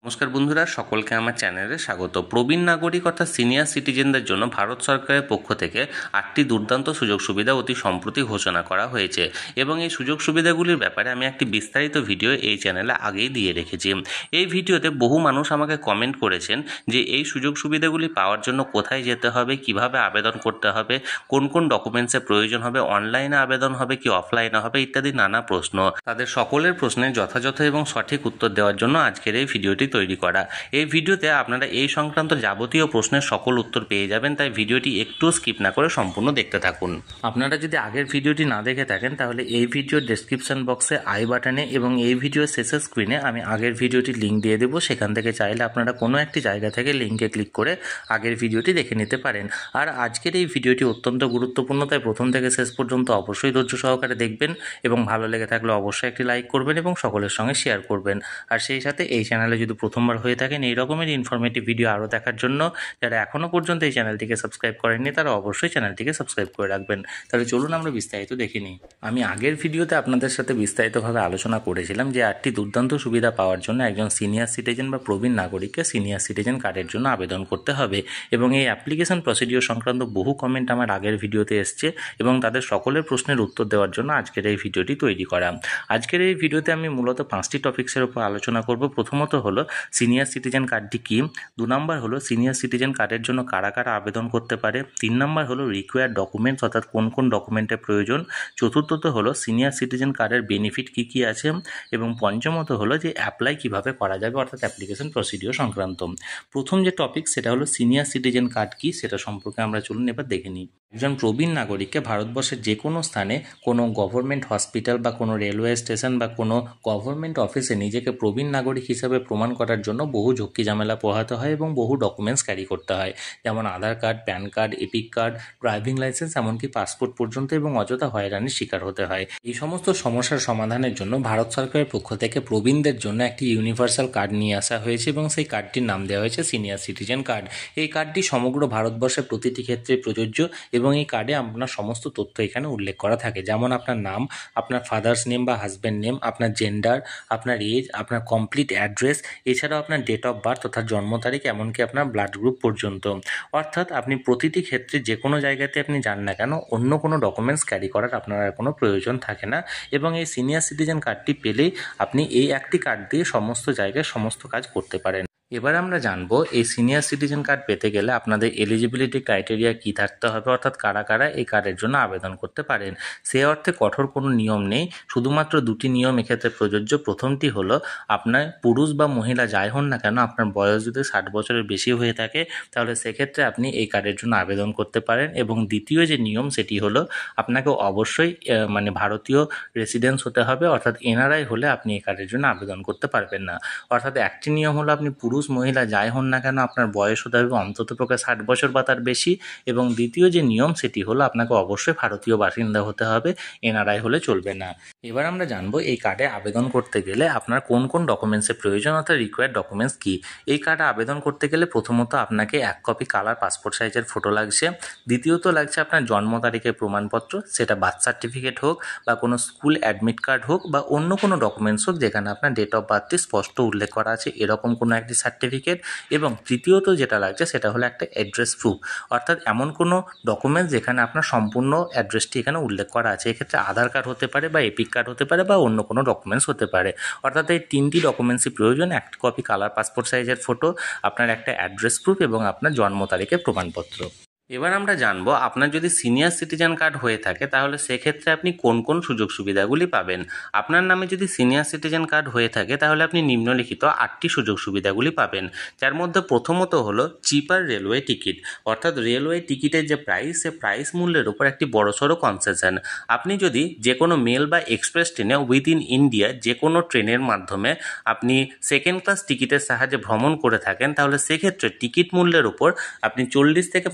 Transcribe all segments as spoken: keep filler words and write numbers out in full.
নমস্কার বন্ধুরা, সকলকে আমার চ্যানেলে স্বাগত। প্রবীণ নাগরিক অর্থাৎ সিনিয়র সিটিজেনদের জন্য ভারত সরকারের পক্ষ থেকে আটটি দুর্দান্ত সুযোগ সুবিধা অতি সম্প্রতি ঘোষণা করা হয়েছে এবং এই সুযোগ সুবিধাগুলির ব্যাপারে আমি একটি বিস্তারিত ভিডিও এই চ্যানেলে আগেই দিয়ে রেখেছি। এই ভিডিওতে বহু মানুষ আমাকে কমেন্ট করেছেন যে এই সুযোগ সুবিধাগুলি পাওয়ার জন্য কোথায় যেতে হবে, কিভাবে আবেদন করতে হবে, কোন কোন ডকুমেন্টসের প্রয়োজন হবে, অনলাইনে আবেদন হবে কি অফলাইনে হবে ইত্যাদি নানা প্রশ্ন। তাদের সকলের প্রশ্নের যথাযথ এবং সঠিক উত্তর দেওয়ার জন্য আজকের এই ভিডিওটি তৈরি করা। এই ভিডিওতে আপনারা এই সংক্রান্ত যাবতীয় প্রশ্নের সকল উত্তর পেয়ে যাবেন, তাই ভিডিওটি একটু স্কিপ না করে সম্পূর্ণ দেখতে থাকুন। আপনারা যদি আগের ভিডিওটি না দেখে থাকেন তাহলে এই ভিডিওর ডেসক্রিপশন বক্সে আই বাটনে এবং এই ভিডিওর শেষের স্ক্রিনে আমি আগের ভিডিওটির লিঙ্ক দিয়ে দেবো। সেখান থেকে চাইলে আপনারা কোনো একটি জায়গা থেকে লিঙ্কে ক্লিক করে আগের ভিডিওটি দেখে নিতে পারেন। আর আজকের এই ভিডিওটি অত্যন্ত গুরুত্বপূর্ণ, তাই প্রথম থেকে শেষ পর্যন্ত অবশ্যই ধৈর্য সহকারে দেখবেন এবং ভালো লেগে থাকলে অবশ্যই একটি লাইক করবেন এবং সকলের সঙ্গে শেয়ার করবেন। আর সেই সাথে এই চ্যানেলে যদি প্রথমবার হয়ে থাকেন এই রকমের ইনফরমেটিভ ভিডিও আরও দেখার জন্য যারা এখনও পর্যন্ত এই চ্যানেলটিকে সাবস্ক্রাইব করেননি তারা অবশ্যই চ্যানেলটিকে সাবস্ক্রাইব করে রাখবেন। তাহলে চলুন আমরা বিস্তারিত দেখে নিই। আমি আগের ভিডিওতে আপনাদের সাথে বিস্তারিতভাবে আলোচনা করেছিলাম যে আটটি দুর্দান্ত সুবিধা পাওয়ার জন্য একজন সিনিয়র সিটিজেন বা প্রবীণ নাগরিককে সিনিয়র সিটিজেন কার্ডের জন্য আবেদন করতে হবে এবং এই অ্যাপ্লিকেশন প্রসিডিওর সংক্রান্ত বহু কমেন্ট আমার আগের ভিডিওতে এসছে এবং তাদের সকলের প্রশ্নের উত্তর দেওয়ার জন্য আজকের এই ভিডিওটি তৈরি করা। আজকের এই ভিডিওতে আমি মূলত পাঁচটি টপিক্সের উপর আলোচনা করব। প্রথমত হলো সিনিয়র সিটিজেন কার্ডটি কী, দু নম্বর হলো সিনিয়র সিটিজেন কার্ডের জন্য কারা কারা আবেদন করতে পারে, তিন নম্বর হলো রিকোয়ার্ড ডকুমেন্টস অর্থাৎ কোন কোন ডকুমেন্টের প্রয়োজন, চতুর্থত হলো সিনিয়র সিটিজেন কার্ডের বেনিফিট কী কী আছে এবং পঞ্চমত হলো যে অ্যাপ্লাই কীভাবে করা যাবে অর্থাৎ অ্যাপ্লিকেশন প্রসিডিওর সংক্রান্ত। প্রথম যে টপিক সেটা হলো সিনিয়র সিটিজেন কার্ড কী সেটা সম্পর্কে আমরা চলুন এবার দেখে নিই। একজন প্রবীণ নাগরিককে ভারতবর্ষের যে কোনো স্থানে কোনো গভর্নমেন্ট হসপিটাল বা কোনো রেলওয়ে স্টেশন বা কোনো গভর্নমেন্ট অফিসে নিজেকে প্রবীণ নাগরিক হিসাবে প্রমাণ করার জন্য বহু ঝক্কি ঝামেলা পোহাতে হয় এবং বহু ডকুমেন্টস ক্যারি করতে হয়, যেমন Aadhaar card, PAN card, EPIC card, driving licence, এমনকি পাসপোর্ট পর্যন্ত, এবং অযথা হয়রানির শিকার হতে হয়। এই সমস্ত সমস্যার সমাধানের জন্য ভারত সরকারের পক্ষ থেকে প্রবীণদের জন্য একটি ইউনিভার্সাল কার্ড নিয়ে আসা হয়েছে এবং সেই কার্ডটির নাম দেওয়া হয়েছে সিনিয়র সিটিজেন কার্ড। এই কার্ডটি সমগ্র ভারতবর্ষের প্রতিটি ক্ষেত্রে প্রযোজ্য এবং এই কার্ডে আপনার সমস্ত তথ্য এখানে উল্লেখ করা থাকে, যেমন আপনার নাম, আপনার ফাদার্স নেম বা হাজব্যান্ড নেম, আপনার জেন্ডার, আপনার এজ, আপনার কমপ্লিট অ্যাড্রেস, এছাড়াও আপনার ডেট অফ বার্থ অর্থাৎ জন্ম তারিখ, এমনকি আপনার ব্লাড গ্রুপ পর্যন্ত। অর্থাৎ আপনি প্রতিটি ক্ষেত্রে যে কোনো জায়গাতে আপনি যান না কেন অন্য কোনো ডকুমেন্টস ক্যারি করার আপনার আর কোনো প্রয়োজন থাকে না এবং এই সিনিয়র সিটিজেন কার্ডটি পেলেই আপনি এই একটি কার্ড দিয়ে সমস্ত জায়গায় সমস্ত কাজ করতে পারেন। এবার আমরা জানবো এই সিনিয়র সিটিজেন কার্ড পেতে গেলে আপনাদের এলিজিবিলিটি ক্রাইটেরিয়া কী থাকতে হবে অর্থাৎ কারা কারা এই কার্ডের জন্য আবেদন করতে পারেন। সে অর্থে কঠোর কোনো নিয়ম নেই, শুধুমাত্র দুটি নিয়ম এক্ষেত্রে প্রযোজ্য। প্রথমটি হলো আপনার পুরুষ বা মহিলা যাই হন না কেন আপনার বয়স যদি ষাট বছরের বেশি হয়ে থাকে তাহলে সেক্ষেত্রে আপনি এই কার্ডের জন্য আবেদন করতে পারেন এবং দ্বিতীয় যে নিয়ম সেটি হলো আপনাকে অবশ্যই মানে ভারতীয় রেসিডেন্স হতে হবে অর্থাৎ এনআরআই হলে আপনি এই কার্ডের জন্য আবেদন করতে পারবেন না। অর্থাৎ একটি নিয়ম হলো আপনি পুরুষ মহিলা যাই হন না কেন আপনার বয়স হতে হবে অন্তত পক্ষে ষাট বছর বা তার বেশি এবং দ্বিতীয় যে নিয়ম সেটি হলো আপনাকে অবশ্যই ভারতীয় বাসিন্দা হতে হবে, এনআরআই হলে চলবে না। এবার আমরা জানবো এই কার্ডে আবেদন করতে গেলে আপনার কোন কোন ডকুমেন্টসের প্রয়োজন অর্থাৎ রিকোয়ার্ড ডকুমেন্টস কী। এই কার্ডে আবেদন করতে গেলে প্রথমত আপনাকে এক কপি কালার পাসপোর্ট সাইজের ফটো লাগছে, দ্বিতীয়ত লাগছে আপনার জন্ম তারিখের প্রমাণপত্র, সেটা বার্থ সার্টিফিকেট হোক বা কোনো স্কুল অ্যাডমিট কার্ড হোক বা অন্য কোনো ডকুমেন্টস হোক যেখানে আপনার ডেট অফ বার্থটি স্পষ্ট উল্লেখ করা আছে এরকম কোনো একটি সার্টিফিকেট, এবং তৃতীয়ত যেটা লাগছে সেটা হলো একটা অ্যাড্রেস প্রুফ অর্থাৎ এমন কোনো ডকুমেন্টস যেখানে আপনার সম্পূর্ণ অ্যাড্রেসটি এখানে উল্লেখ করা আছে। এক্ষেত্রে আধার কার্ড হতে পারে বা এপিক কার্ড হতে পারে বা অন্য কোনো ডকুমেন্টস হতে পারে। অর্থাৎ এই তিনটি ডকুমেন্টসই প্রয়োজন, এক কপি কালার পাসপোর্ট সাইজের ফটো, আপনার একটা অ্যাড্রেস প্রুফ এবং আপনার জন্ম তারিখের প্রমাণপত্র। এবার আমরা জানবো আপনার যদি সিনিয়র সিটিজেন কার্ড হয়ে থাকে তাহলে সেক্ষেত্রে আপনি কোন কোন সুযোগ সুবিধাগুলি পাবেন। আপনার নামে যদি সিনিয়র সিটিজেন কার্ড হয়ে থাকে তাহলে আপনি নিম্নলিখিত আটটি সুযোগ সুবিধাগুলি পাবেন, যার মধ্যে প্রথমত হলো চিপার রেলওয়ে টিকিট অর্থাৎ রেলওয়ে টিকিটের যে প্রাইস সে প্রাইস মূল্যের উপর একটি বড়সড় কনসেশন। আপনি যদি যে কোনো মেল বা এক্সপ্রেস ট্রেনে উইদিন ইন্ডিয়া যে কোনো ট্রেনের মাধ্যমে আপনি সেকেন্ড ক্লাস টিকিটের সাহায্যে ভ্রমণ করে থাকেন তাহলে সেক্ষেত্রে টিকিট মূল্যের উপর আপনি চল্লিশ থেকে পঞ্চাশ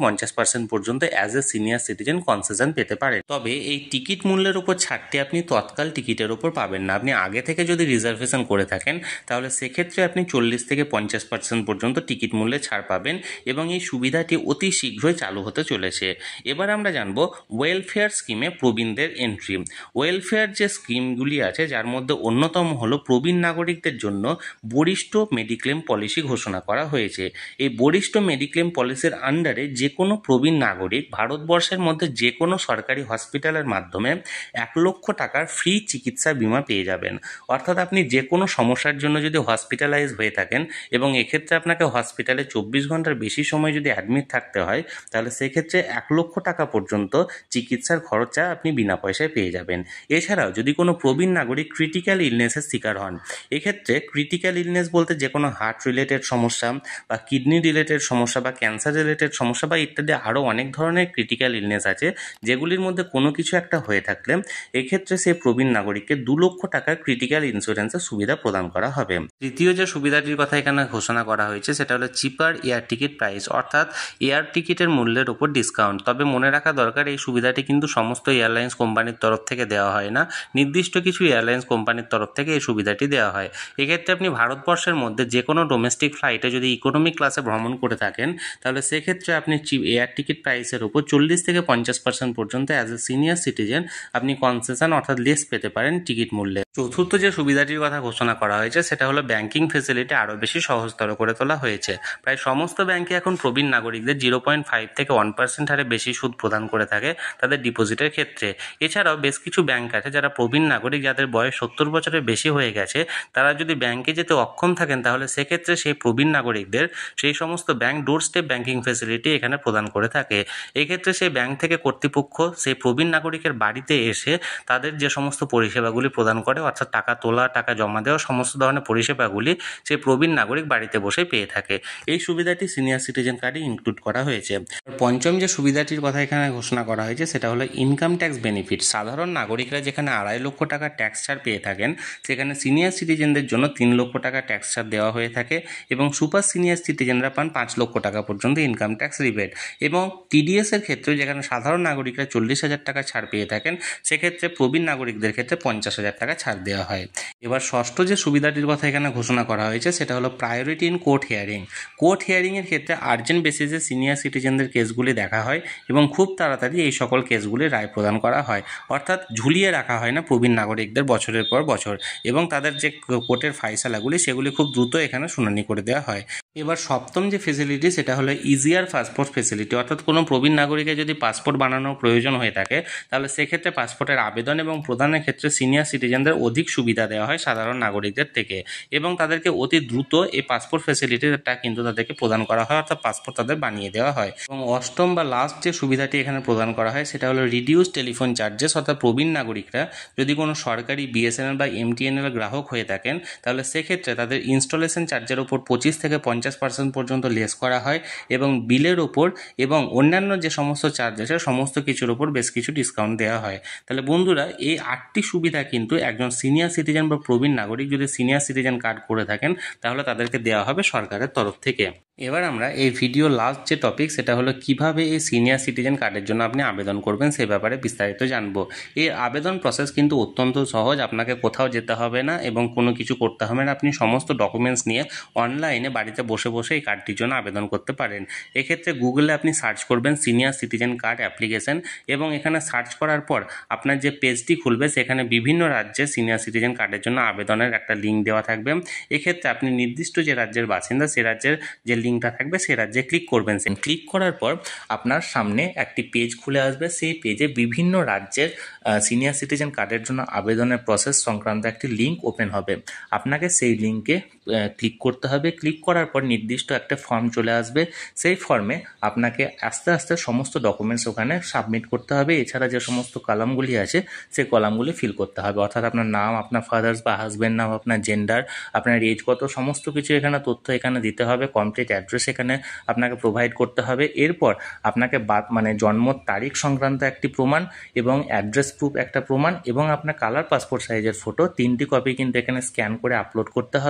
পার্সেন্ট পর্যন্ত as a senior citizen concession পেতে পারেন। তবে এই টিকিট মূল্যের উপর ছাড়টি আপনি তৎকাল টিকিটের উপর পাবেন না। আপনি আগে থেকে যদি রিজার্ভেশন করে থাকেন তাহলে সেক্ষেত্রে আপনি চল্লিশ থেকে পঞ্চাশ পার্সেন্ট পর্যন্ত টিকিট মূল্যে ছাড় পাবেন এবং এই সুবিধাটি অতি শীঘ্রই চালু হতে চলেছে। এবার আমরা জানব ওয়েলফেয়ার স্কিমে প্রবীণদের এন্ট্রি। ওয়েলফেয়ার যে স্কিমগুলি আছে যার মধ্যে অন্যতম হলো প্রবীণ নাগরিকদের জন্য বরিষ্ঠ মেডিক্লেম পলিসি ঘোষণা করা হয়েছে। এই বরিষ্ঠ মেডিক্লেম পলিসির আন্ডারে যে কোনো প্রবীণ নাগরিক ভারতবর্ষের মধ্যে যে কোনো সরকারি হসপিটালের মাধ্যমে এক লক্ষ টাকার ফ্রি চিকিৎসা বিমা পেয়ে যাবেন। অর্থাৎ আপনি যে কোনো সমস্যার জন্য যদি হসপিটালাইজ হয়ে থাকেন এবং এক্ষেত্রে আপনাকে হসপিটালে চব্বিশ ঘন্টার বেশি সময় যদি অ্যাডমিট থাকতে হয় তাহলে সেক্ষেত্রে এক লক্ষ টাকা পর্যন্ত চিকিৎসার খরচা আপনি বিনা পয়সায় পেয়ে যাবেন। এছাড়াও যদি কোনো প্রবীণ নাগরিক ক্রিটিক্যাল ইলনেসের শিকার হন, এক্ষেত্রে ক্রিটিক্যাল ইলনেস বলতে যে কোনো হার্ট রিলেটেড সমস্যা বা কিডনি রিলেটেড সমস্যা বা ক্যান্সার রিলেটেড সমস্যা বা ইত্যাদি আরও অনেক ধরনের ক্রিটিক্যাল ইলনেস আছে যেগুলির মধ্যে কোনো কিছু একটা হয়ে থাকলে এক্ষেত্রে সেই প্রবীণ নাগরিককে দু লক্ষ টাকার ক্রিটিক্যাল ইন্স্যুরেন্সের সুবিধা প্রদান করা হবে। তৃতীয় যে সুবিধাটির কথা এখানে ঘোষণা করা হয়েছে সেটা হলো চিপার এয়ার টিকিট প্রাইস, অর্থাৎ এয়ার টিকিটের মূল্যের উপর ডিসকাউন্ট। তবে মনে রাখা দরকার এই সুবিধাটি কিন্তু সমস্ত এয়ারলাইন্স কোম্পানির তরফ থেকে দেওয়া হয় না, নির্দিষ্ট কিছু এয়ারলাইন্স কোম্পানির তরফ থেকে এই সুবিধাটি দেওয়া হয়। এক্ষেত্রে আপনি ভারতবর্ষের মধ্যে যে কোনো ডোমেস্টিক ফ্লাইটে যদি ইকোনমি ক্লাসে ভ্রমণ করে থাকেন তাহলে সেক্ষেত্রে আপনি এয়ার টিকিট প্রাইসের উপর চল্লিশ থেকে পঞ্চাশ পার্সেন্ট পর্যন্ত অ্যাজ এ সিনিয়র সিটিজেন আপনি কনসেশন অর্থাৎ লেস পেতে পারেন টিকিট মূল্যে। চতুর্থ যে সুবিধাটির কথা ঘোষণা করা হয়েছে সেটা হলো ব্যাংকিং ফেসিলিটি আরও বেশি সহজতর করে তোলা হয়েছে। প্রায় সমস্ত ব্যাংকে এখন প্রবীণ নাগরিকদের জিরো পয়েন্ট ফাইভ থেকে ওয়ান পার্সেন্ট হারে বেশি সুদ প্রদান করে থাকে তাদের ডিপোজিটের ক্ষেত্রে। এছাড়াও বেশ কিছু ব্যাংক আছে যারা প্রবীণ নাগরিক যাদের বয়স সত্তর বছরের বেশি হয়ে গেছে তারা যদি ব্যাংকে যেতে অক্ষম থাকেন তাহলে সেক্ষেত্রে সেই প্রবীণ নাগরিকদের সেই সমস্ত bank doorstep banking facility এখানে প্রদান করে থাকে। এক্ষেত্রে সেই ব্যাংক থেকে কর্তৃপক্ষ সেই প্রবীণ নাগরিকের বাড়িতে এসে তাদের যে সমস্ত পরিষেবাগুলি প্রদান করে অর্থাৎ টাকা তোলা, টাকা জমা দেওয়া, সমস্ত ধরনের পরিষেবাগুলি সেই প্রবীণ নাগরিক বাড়িতে বসে পেয়ে থাকে। এই সুবিধাটি সিনিয়র সিটিজেন কার্ডে ইনক্লুড করা হয়েছে। পঞ্চম যে সুবিধাটির কথা এখানে ঘোষণা করা হয়েছে সেটা হলো ইনকাম ট্যাক্স বেনিফিট। সাধারণ নাগরিকরা যেখানে আড়াই লক্ষ টাকা ট্যাক্স ছাড় পেয়ে থাকেন সেখানে সিনিয়র সিটিজেনদের জন্য তিন লক্ষ টাকা ট্যাক্স ছাড় দেওয়া হয়ে থাকে এবং সুপার সিনিয়র সিটিজেনরা পান পাঁচ লক্ষ টাকা পর্যন্ত ইনকাম ট্যাক্স রিবেট। এবং টিডিএস এর ক্ষেত্রে যেখানে সাধারণ নাগরিকরা চল্লিশ হাজার টাকা ছাড় পেয়ে থাকেন সেক্ষেত্রে প্রবীণ নাগরিকদের ক্ষেত্রে পঞ্চাশ হাজার টাকা ছাড় দেওয়া হয়। এবার ষষ্ঠ যে সুবিধাটির কথা এখানে ঘোষণা করা হয়েছে সেটা হলো priority in court hearing. Court হিয়ারিংয়ের ক্ষেত্রে আর্জেন্ট বেসিসে সিনিয়র সিটিজেনদের কেসগুলি দেখা হয় এবং খুব তাড়াতাড়ি এই সকল কেসগুলির রায় প্রদান করা হয়। অর্থাৎ ঝুলিয়ে রাখা হয় না প্রবীণ নাগরিকদের বছরের পর বছর এবং তাদের যে কোর্টের ফাইসালাগুলি সেগুলি খুব দ্রুত এখানে শুনানি করে দেওয়া হয়। এবার সপ্তম যে ফেসিলিটি সেটা হলো ইজিয়ার পাসপোর্ট ফেসিলিটি। অর্থাৎ কোনো প্রবীণ নাগরিকের যদি পাসপোর্ট বানানোর প্রয়োজন হয়ে থাকে তাহলে সেক্ষেত্রে পাসপোর্টের আবেদন এবং প্রদানের ক্ষেত্রে সিনিয়র সিটিজেনদের অধিক সুবিধা দেওয়া হয় সাধারণ নাগরিকদের থেকে এবং তাদেরকে অতি দ্রুত এই পাসপোর্ট ফেসিলিটিটা কিন্তু তাদেরকে প্রদান করা হয়, অর্থাৎ পাসপোর্ট তাদের বানিয়ে দেওয়া হয়। এবং অষ্টম বা লাস্ট যে সুবিধাটি এখানে প্রদান করা হয় সেটা হলো রিডিউস টেলিফোন চার্জেস। অর্থাৎ প্রবীণ নাগরিকরা যদি কোনো সরকারি বিএসএনএল বা এমটিএনএল গ্রাহক হয়ে থাকেন তাহলে সেক্ষেত্রে তাদের ইনস্টলেশন চার্জের উপর পঁচিশ থেকে পঞ্চাশ পার্সেন্ট পর্যন্ত লেস করা হয় এবং বিলের ওপর এবং অন্যান্য যে সমস্ত চার্জ আছে সমস্ত কিছুর উপর বেশ কিছু ডিসকাউন্ট দেওয়া হয়। তাহলে বন্ধুরা এই আটটি সুবিধা কিন্তু একজন সিনিয়র সিটিজেন বা প্রবীণ নাগরিক যদি সিনিয়র সিটিজেন কার্ড করে থাকেন তাহলে তাদেরকে দেওয়া হবে সরকারের তরফ থেকে। এবার আমরা এই ভিডিও লাস্ট যে টপিক সেটা হলো কিভাবে এই সিনিয়র সিটিজেন কার্ডের জন্য আপনি আবেদন করবেন সে ব্যাপারে বিস্তারিত জানবো। এই আবেদন প্রসেস কিন্তু অত্যন্ত সহজ, আপনাকে কোথাও যেতে হবে না এবং কোনো কিছু করতে হবে না। আপনি সমস্ত ডকুমেন্টস নিয়ে অনলাইনে বাড়িতে বসে বসে এই কার্ডটির জন্য আবেদন করতে পারেন। এক্ষেত্রে গুগলে আপনি সার্চ করবেন সিনিয়র সিটিজেন কার্ড অ্যাপ্লিকেশন এবং এখানে সার্চ করার পর আপনার যে পেজটি খুলবে সেখানে বিভিন্ন রাজ্যে সিনিয়র সিটিজেন কার্ডের জন্য আবেদনের একটা লিঙ্ক দেওয়া থাকবে। এক্ষেত্রে আপনি নির্দিষ্ট যে রাজ্যের বাসিন্দা সে রাজ্যের যে লিঙ্কটা থাকবে সেই রাজ্যে ক্লিক করবেন। ক্লিক করার পর আপনার সামনে একটি পেজ খুলে আসবে। সেই পেজে বিভিন্ন রাজ্যের সিনিয়র সিটিজেন কার্ডের জন্য আবেদনের প্রসেস সংক্রান্ত একটি লিঙ্ক ওপেন হবে। আপনাকে সেই লিঙ্কে ক্লিক করতে হবে। ক্লিক করার পর নির্দিষ্ট একটা ফর্ম চলে আসবে। সেই ফর্মে আপনাকে আস্তে আস্তে সমস্ত ডকুমেন্টস ওখানে সাবমিট করতে হবে। এছাড়া যে সমস্ত কলামগুলি আছে সেই কলামগুলি ফিল করতে হবে, অর্থাৎ আপনার নাম, আপনার ফাদার্স বা হাজব্যান্ড নাম, আপনার জেন্ডার, আপনার এজ কত, সমস্ত কিছু এখানে তথ্য এখানে দিতে হবে। কমপ্লিট অ্যাড্রেস এখানে আপনাকে প্রোভাইড করতে হবে। এরপর আপনাকে বাদ মানে জন্ম তারিখ সংক্রান্ত একটি প্রমাণ এবং অ্যাড্রেস প্রুফ একটা প্রমাণ এবং আপনার কালার পাসপোর্ট সাইজের ফটো তিনটি কপি কিন্তু এখানে স্ক্যান করে আপলোড করতে হবে।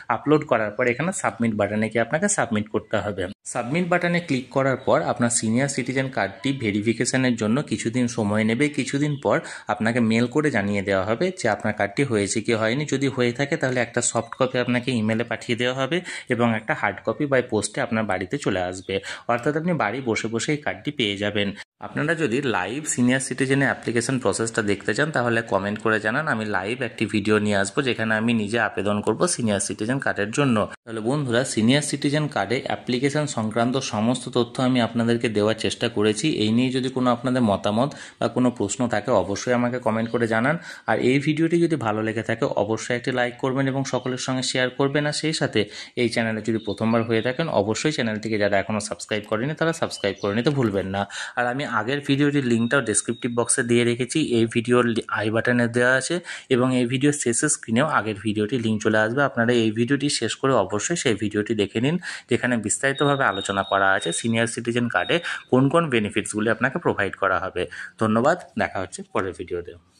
আপলোড করার পর এখানে সাবমিট বাটনে গিয়ে আপনাকে সাবমিট করতে হবে। সাবমিট বাটনে ক্লিক করার পর আপনার সিনিয়র সিটিজেন কার্ডটি ভেরিফিকেশনের জন্য কিছুদিন সময় নেবে। কিছুদিন পর আপনাকে মেল করে জানিয়ে দেওয়া হবে যে আপনার কার্ডটি হয়েছে কি হয়নি। যদি হয়ে থাকে তাহলে একটা সফট কপি আপনাকে ইমেলে পাঠিয়ে দেওয়া হবে এবং একটা হার্ড কপি বাই পোস্টে আপনার বাড়িতে চলে আসবে। অর্থাৎ আপনি বাড়ি বসে বসে এই কার্ডটি পেয়ে যাবেন। আপনারা যদি লাইভ সিনিয়র সিটিজেনের অ্যাপ্লিকেশন প্রসেসটা দেখতে চান তাহলে কমেন্ট করে জানান, আমি লাইভ একটি ভিডিও নিয়ে আসবো যেখানে আমি নিজে আবেদন করব সিনিয়র সিটিজেন কার্ডের জন্য। তাহলে বন্ধুরা, সিনিয়র সিটিজেন কার্ডে অ্যাপ্লিকেশন সংক্রান্ত সমস্ত তথ্য আমি আপনাদেরকে দেওয়ার চেষ্টা করেছি। এই নিয়ে যদি কোনো আপনাদের মতামত বা কোনো প্রশ্ন থাকে অবশ্যই আমাকে কমেন্ট করে জানান। আর এই ভিডিওটি যদি ভালো লেগে থাকে অবশ্যই একটি লাইক করবেন এবং সকলের সঙ্গে শেয়ার করবেন। আর সেই সাথে এই চ্যানেলে যদি প্রথমবার হয়ে থাকেন অবশ্যই চ্যানেলটিকে যারা এখনও সাবস্ক্রাইব করেনি তারা সাবস্ক্রাইব করে নিতে ভুলবেন না। আর আমি আগের ভিডিওটির লিঙ্কটাও ডেসক্রিপটিভ বক্সে দিয়ে রেখেছি, এই ভিডিওর আই বাটনে দেওয়া আছে এবং এই ভিডিওর শেষের স্ক্রিনেও আগের ভিডিওটির লিঙ্ক চলে আসবে। আপনারা এই ভিডিওটি শেষ করে অবশ্যই সেই ভিডিওটি দেখে নিন যেখানে বিস্তারিতভাবে আলোচনা করা আছে সিনিয়র সিটিজেন কার্ডে কোন কোন বেনিফিটসগুলি আপনাকে প্রোভাইড করা হবে। ধন্যবাদ, দেখা হচ্ছে পরের ভিডিওতে।